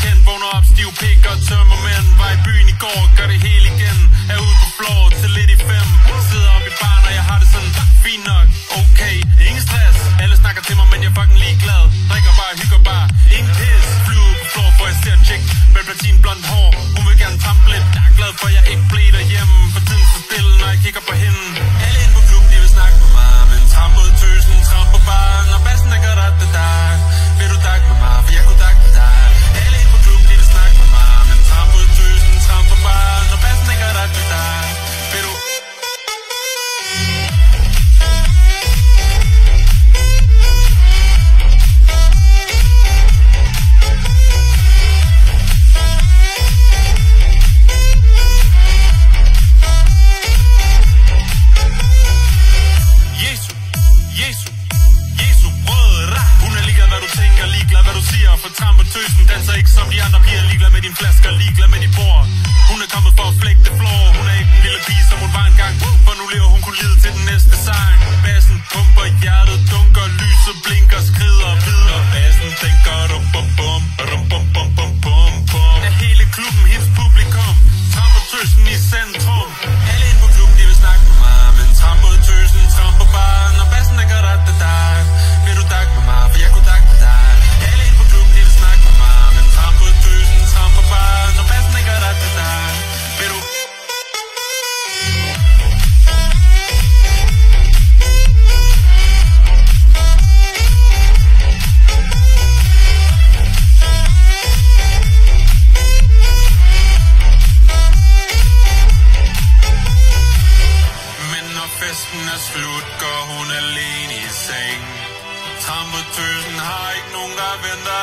kendt. Vågner op, stiv pik og tømmermænd. Var i byen i går, gør det hele igen. Er ude på floor til lidt i 5. Sidder op i baren, og jeg har det sådan fint nok. Okay, ingen stress. Alle snakker til mig, men jeg er fucking ligeglad. Drikker bare, hygger bare, ingen pis. Flyver på floor, for jeg ser en chick med platin blond hår. Hun vil gerne trampe lidt. Jeg er glad for, jeg ikke blev derhjemme. For tiden så stille, når jeg kigger på hende. Alle inde på klubben, de vil snakke med mig. Men Trampertøsen tramper bare. Når bassen den gør da. Vil du dakke med mig, for jeg kunne dakke med dig. Alle inde på klubben, de vil snakke med mig. Men Trampertøsen tramper bare. Når bassen den gør da. Vil du... Jesu, brødre. Hun er ligeglad, hvad du tænker, ligeglad, hvad du siger. For Trampertøsen danser ikke som de andre piger. Ligeglad med dine flasker, ligeglad med dit bord. Hun er kommet for at flække det floor. Hun er ikke en lille pige, som hun var engang. For nu lever hun kun lide til den næste sang. Bassen pumper, hjertet dunker, lyset blinker, skrider videre. Bassen tænker rum bum bum, rum bum bum bum bum bum. Er hele klubben hendes publikum. Trampertøsen i centrum. Alle inde på klubben, de vil snakke med mig. Men Trampertøsen tramper bare. Når bassen den gør da. Vil du dakke med mig, for jeg kunne dakke med dig. Alle inde på klubben, de vil snakke med mig. Men Trampertøsen tramper bare. Når bassen den gør da. Vil du... Festen er slut, går hun alene i seng. Trampertøsen har ikke nogen, der venter